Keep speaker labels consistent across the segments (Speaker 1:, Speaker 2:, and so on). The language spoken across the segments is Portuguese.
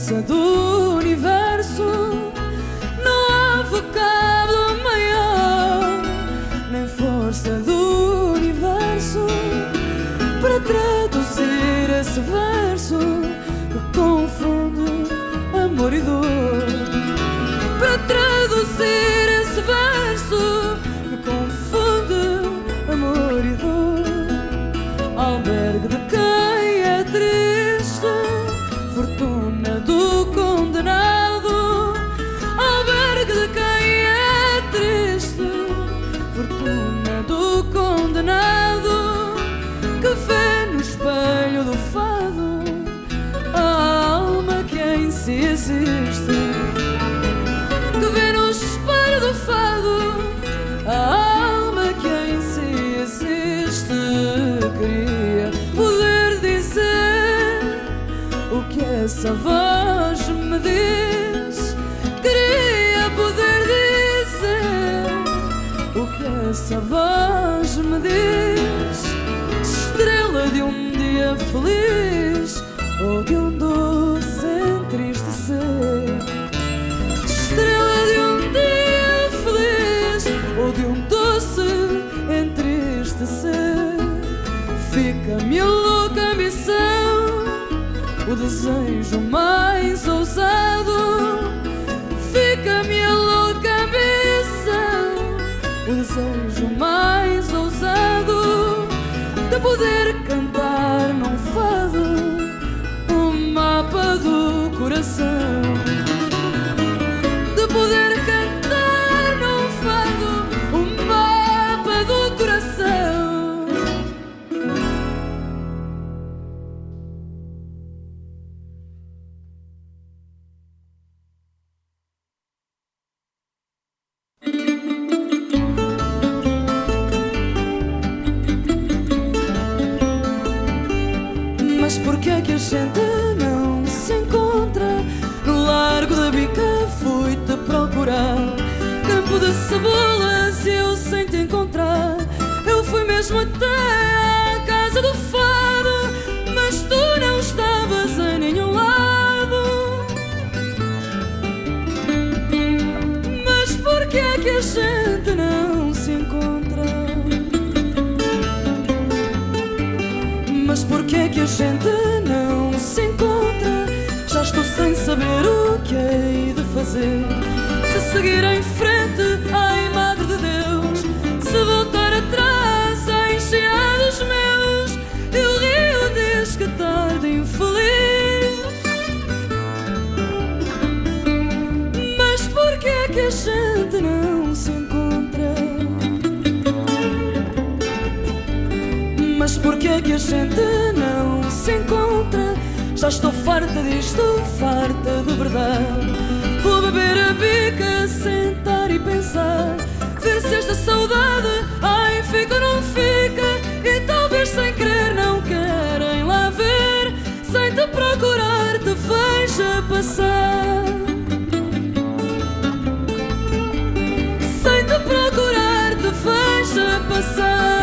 Speaker 1: força do universo não há vocábulo maior, nem força do universo para traduzir esse verso que confunde amor e dor. Para traduzir esse verso que confunde amor e dor. Albergue de quem é triste, fortuna do condenado. Albergue de quem é triste, fortuna do condenado, que vê no espelho do fado a alma que em si existe. Que vê no espelho do fado a alma que em si existe. Queria poder dizer o que essa voz me diz. Queria poder dizer o que essa voz me diz. Estrela de um dia feliz ou de um doce entristecer. Estrela de um dia feliz ou de um doce entristecer. Fica-me a louca ambição, o desejo mais ousado. Fica-me a louca ambição, o desejo mais ousado de poder cantar num fado o mapa do coração. De poder cantar num fado o mapa do coração. Mas porquê é que a gente não se encontra? No largo da bica fui-te procurar, campo de cebolas e eu sem te encontrar. Eu fui mesmo até à casa do fado, mas tu não estavas em nenhum lado. Mas porquê é que a gente não se encontra? Mas porquê é que a gente não se encontra? Já estou sem saber o que hei de fazer. Se seguir em frente, ai Madre de Deus, se voltar atrás, ai enxergados meus, e o rio diz que tarde infeliz. Mas porquê é que a gente não se encontra? Mas porquê é que a gente não se encontra? Já estou farta disto, farta de verdade. Vou beber a bica, sentar e pensar, ver se esta saudade, ai, fica ou não fica. E talvez sem querer não querem lá ver, sem te procurar te veja passar. Sem te procurar te veja passar.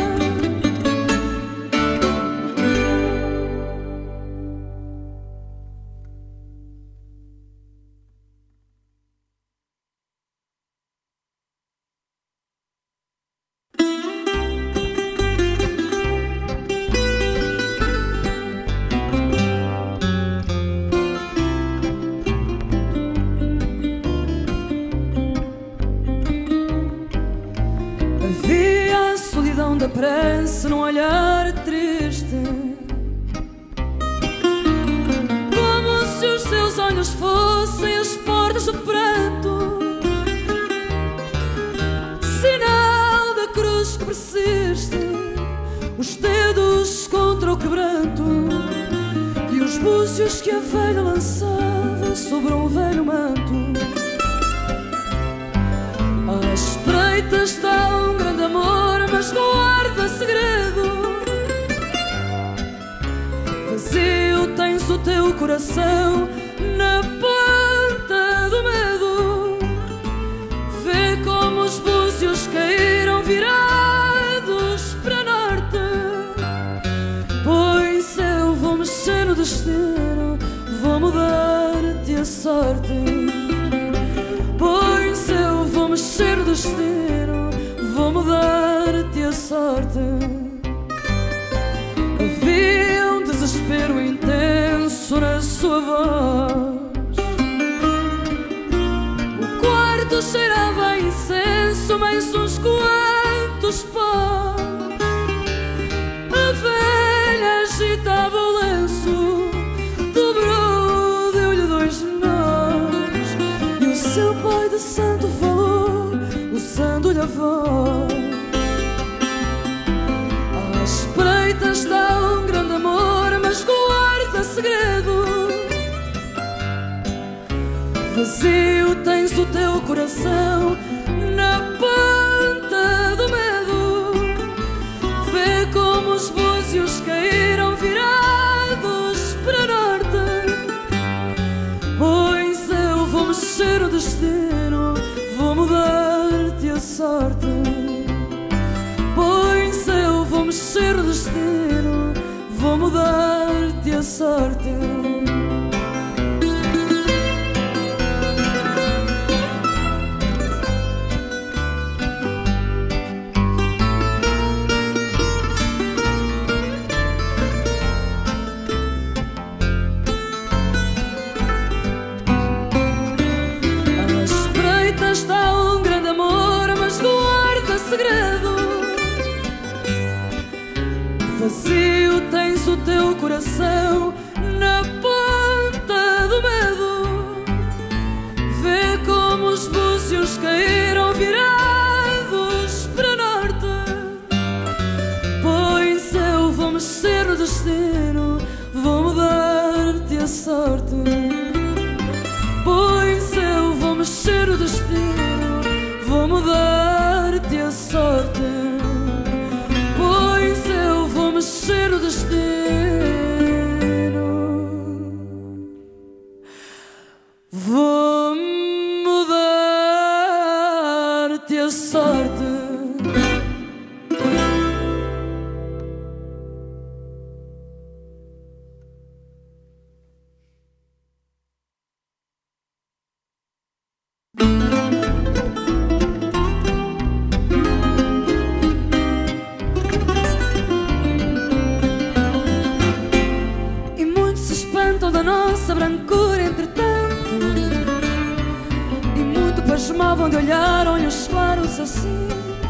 Speaker 1: Da pressa num olhar triste, como se os seus olhos fossem as portas do pranto, sinal da cruz que persiste, os dedos contra o quebranto e os búzios que a velha lançava sobre um velho manto. À espreita está um grande amor, mas guarda segredo. Vazio tens o teu coração na ponta do medo. Vê como os búzios caíram virados para norte. Pois eu vou mexer no destino, vou mudar sorte. Pois eu vou mexer o destino, vou mudar-te a sorte. Havia um desespero intenso na sua voz. O quarto cheirava a incenso, mais uns quantos pós. A velha agitava o lenço, dobrou, deu-lhe 2 nós. E o seu pai de santo falou, usando-lhe a voz. À espreita está um grande amor, mas guarda segredo. Vazio tens o teu coração na ponta do medo. Vê como os búzios caíram virados para norte. Pois eu vou mexer o destino, vou mudar-te a sorte. Pois eu vou mexer o destino, vou mudar-te a sorte. Está um grande amor, mas guarda segredo. Vazio tens o teu coração na ponta do medo. Vê como os búzios caíram virados para norte. Pois eu vou mexer no destino, vou mudar-te a sorte. Pois eu vou mexer o destino, vou mudar-te a sorte. Pois eu vou mexer o destino, vou mudar-te a sorte. Da nossa brancura, entretanto, e muito pasmavam de olhar olhos claros assim.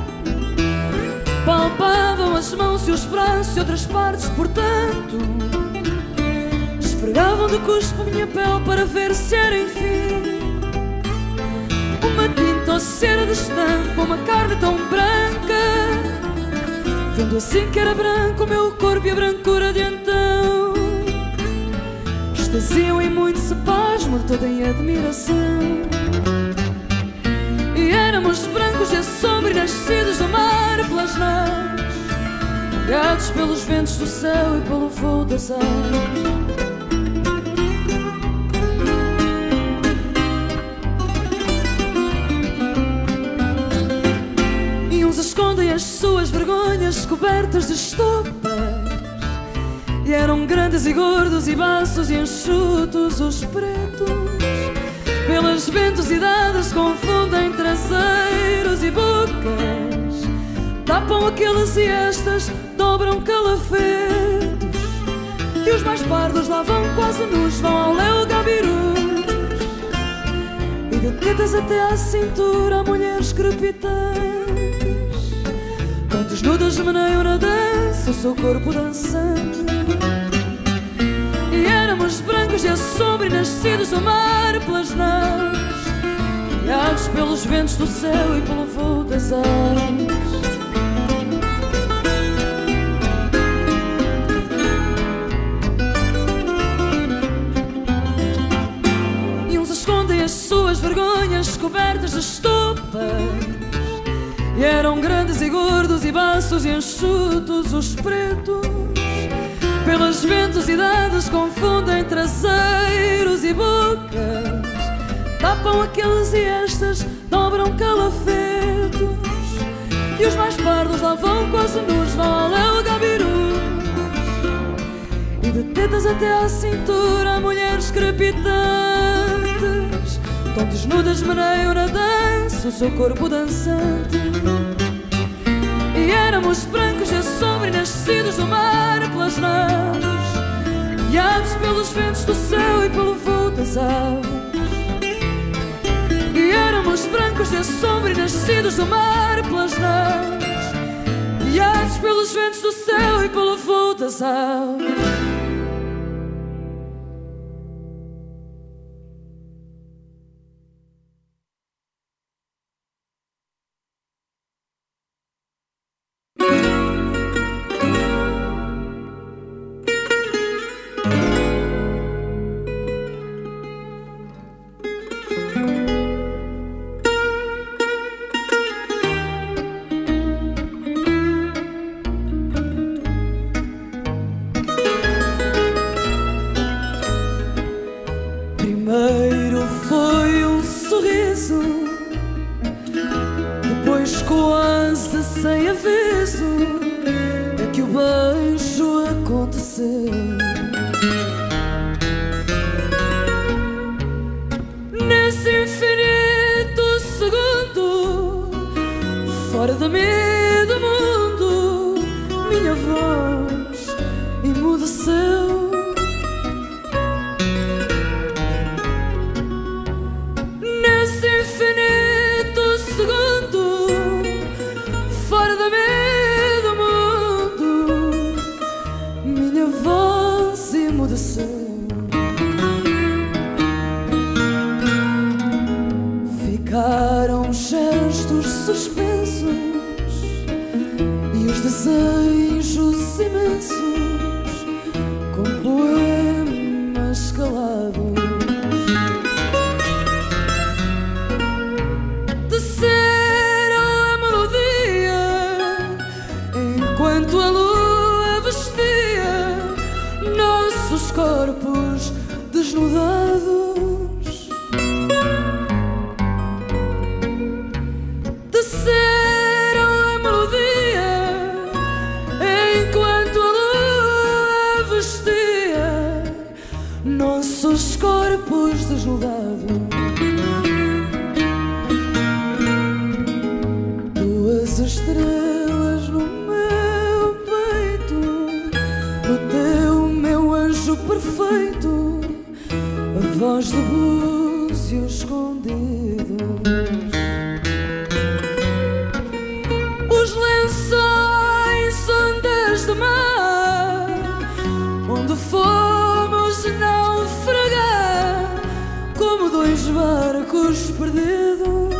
Speaker 1: Palpavam as mãos e os braços e outras partes, portanto, esfregavam de cuspo minha pele para ver se era enfim uma tinta ou cera de estampa, uma carne tão branca. Vendo assim que era branco o meu corpo e a brancura de então, extasiam em muito se pasmo, toda em admiração. E éramos brancos de assombro e nascidos do mar pelas naves, guiados pelos ventos do céu e pelo voo das aves. E uns escondem as suas vergonhas cobertas de estopas, e eram grandes e gordos e baços e enxutos os pretos. Pelas ventosidades confundem traseiros e bocas, tapam aqueles e estas, dobram calafetos. E os mais pardos lá vão quase nus, vão ao léu gabirus. E de tetas até à cintura há mulheres crepitantes, com desnudas meneiam na dança o seu corpo dançante. E éramos brancos de assombro e nascidos do mar pelas naves, guiados pelos ventos do céu e pelo voo das aves. E uns escondem as suas vergonhas cobertas de estopas, e eram grandes e gordos e baços e enxutos os pretos. Pelas ventosidades confundem traseiros e bocas, tapam aqueles e estas, dobram calafetos. E os mais pardos lá vão quase nus, vão ao léu gabirus. E de tetas até à cintura há mulheres crepitantes, lentes, tão desnudas maneiam na dança o seu corpo dançante. E éramos brancos de sombra e nascidos do mar pelas naves, guiados pelos ventos do céu e pelo voo das aves. E éramos brancos de sombra e nascidos do mar pelas naves, guiados pelos ventos do céu e pelo voo das aves. Primeiro foi um sorriso, depois quase sem aviso é que o beijo aconteceu. Nesse infinito segundo, fora de mim e do mundo, minha voz emudeceu. Ficaram gestos suspensos e os desejos imensos como poemas calados. Desceram a melodia enquanto a lua vestia nossos corpos desnudados. Nossos corpos desnudados. Duas estrelas no meu peito, no teu, meu anjo perfeito, a voz de búzios escondidos. Os lençóis, ondas de mar, onde fomos naufragar como dois barcos perdidos.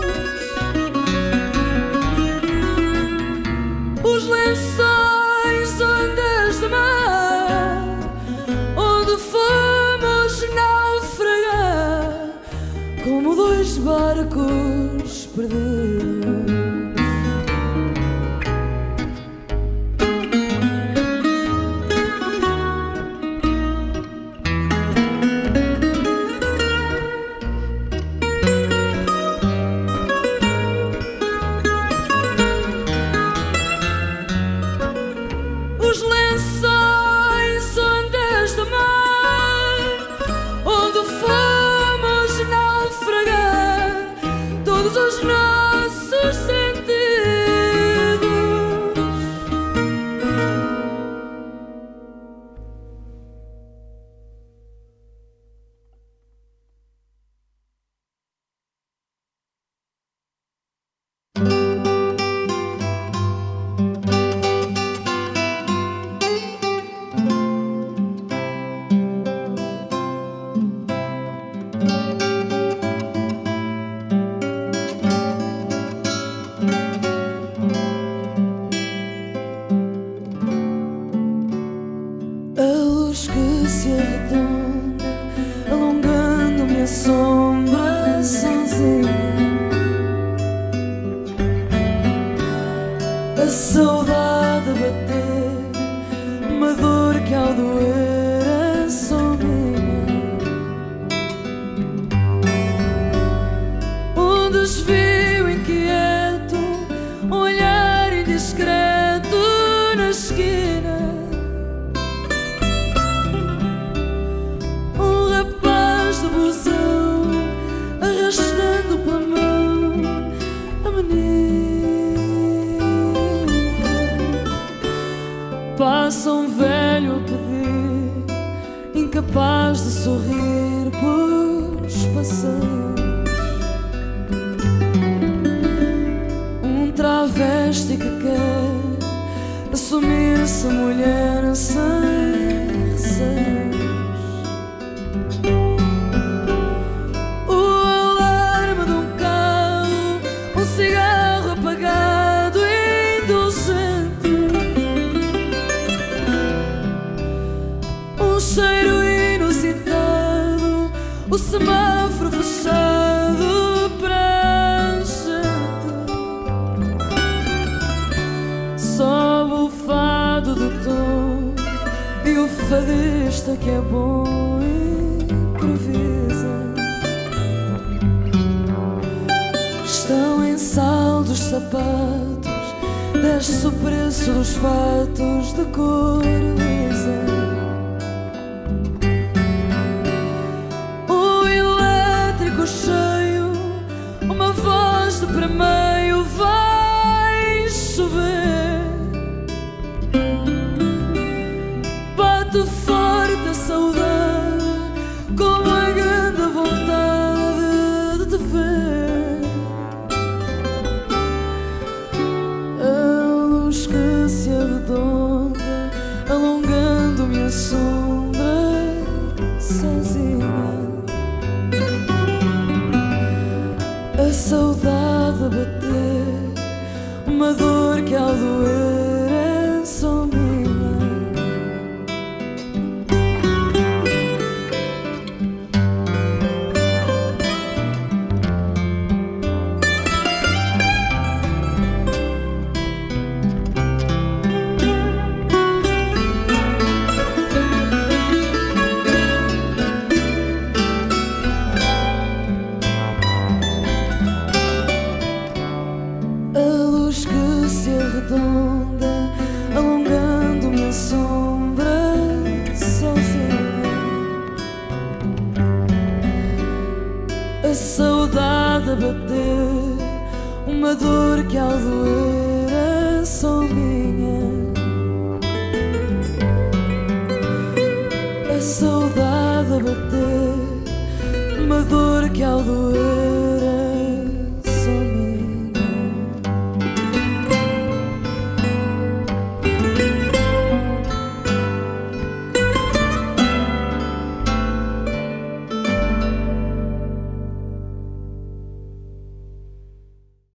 Speaker 1: Os lençóis, ondas de mar, onde fomos naufragar como dois barcos perdidos. Os lençóis, ondas de mar, onde fomos naufragar todos os nossos sentidos. Que se arredonda, alongando-me a sombra sozinha. A saudade a bater, uma dor que ao doer é só minha. Um desvio inquieto, um olhar indiscreto na esquina. passa um velho a pedir, incapaz de sorrir pelos passeios. Um travesti que quer assumir-se mulher sem receios. O alarme de um carro, um cigarro apagado e indulgente, um cheiro inusitado, o semáforo fechado para a gente. Sobe o fado do tom e o fadista que é bom improvisa. Estão em saldos sapatos, desce o preço dos fatos de cor lisa. O elétrico cheio, uma voz de premeio, vai chover. Bate forte a saudade, como a grande vontade de te ver. A luz que se arredonda, alongando-me a sombra sozinha. A saudade a bater, uma dor que ao doer é só minha. Que se arredonda, alongando-me a sombra sozinha. A saudade a bater, uma dor que ao doer é só minha. A saudade a bater, uma dor que ao doer